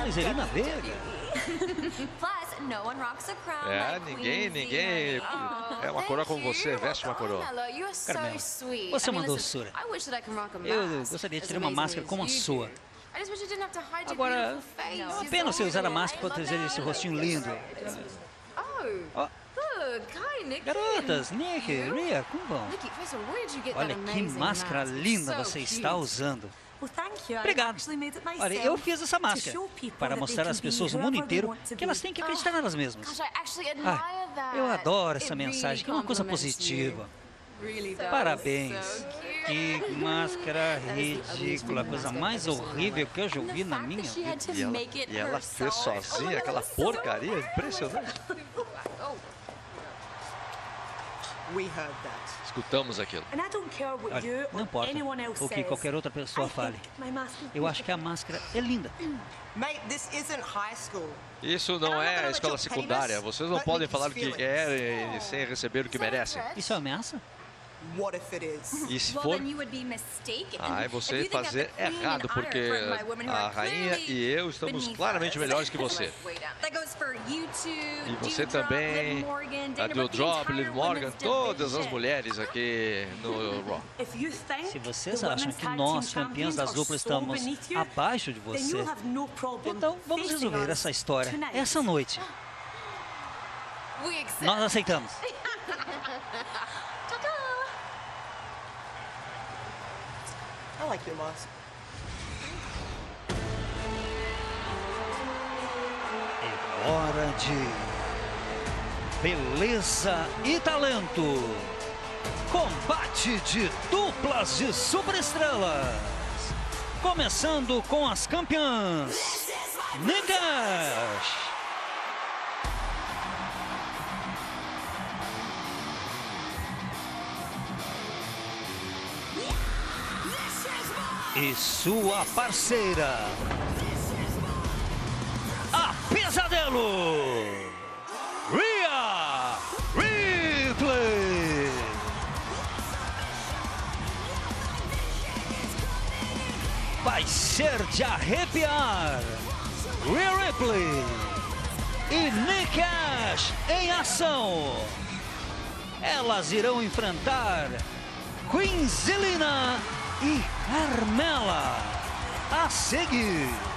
Charles e Zelina Vega. Ninguém é uma coroa como você, veste uma coroa. Carmela, você é uma doçura. Eu gostaria de ter uma máscara como a sua. Agora, apenas você usar a máscara para proteger esse rostinho lindo. Oh. Garotas, Nick, Rhea, como vão? Olha que máscara linda você está usando. Obrigado. Olha, eu fiz essa máscara para mostrar às pessoas no mundo inteiro que elas têm que acreditar nelas mesmas. Eu adoro essa mensagem, que é uma coisa positiva. Parabéns. Que máscara ridícula, a coisa mais horrível que eu já ouvi na minha vida. E ela fez sozinha aquela porcaria impressionante. Escutamos aquilo. Olha, não importa o que qualquer outra pessoa fale. Eu acho que a máscara é linda. Isso não é a escola secundária. Vocês não podem falar o que querem sem receber o que merecem. Isso é ameaça? E se for, aí você fazer errado, porque a rainha e eu estamos claramente melhores que você. E você também, a Doudrop, Liv Morgan, todas as mulheres aqui no Raw. Se vocês acham que nós, campeãs das duplas, estamos abaixo de você, então vamos resolver essa história essa noite. Nós aceitamos. I like your mask. É hora de beleza e talento. Combate de duplas de superestrelas. Começando com as campeãs. Nick Ash e sua parceira, a Pesadelo, Rhea Ripley. Vai ser de arrepiar. Rhea Ripley e Nick Ash em ação. Elas irão enfrentar Queen Zelina e Carmela. A seguir.